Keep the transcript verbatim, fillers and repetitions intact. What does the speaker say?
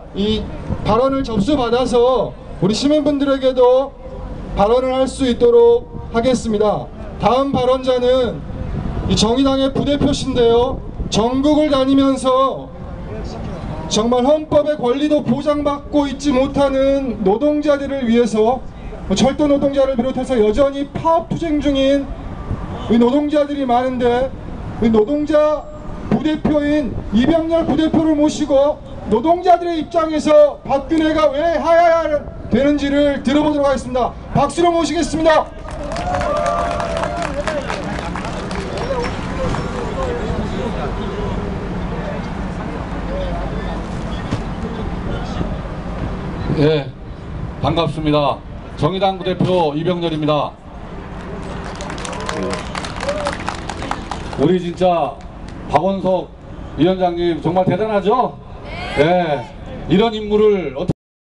이 발언을 접수받아서 우리 시민분들에게도 발언을 할 수 있도록 하겠습니다. 다음 발언자는 이 정의당의 부대표신데요, 전국을 다니면서 정말 헌법의 권리도 보장받고 있지 못하는 노동자들을 위해서, 철도 노동자를 비롯해서 여전히 파업투쟁 중인 이 노동자들이 많은데, 이 노동자 부대표인 이병렬 부대표를 모시고 노동자들의 입장에서 박근혜가 왜 하야야 되는지를 들어보도록 하겠습니다. 박수로 모시겠습니다. 예, 반갑습니다. 정의당 부대표 이병렬입니다. 우리 진짜 박원석 위원장님 정말 대단하죠? 네. 예, 이런 인물을 어떻게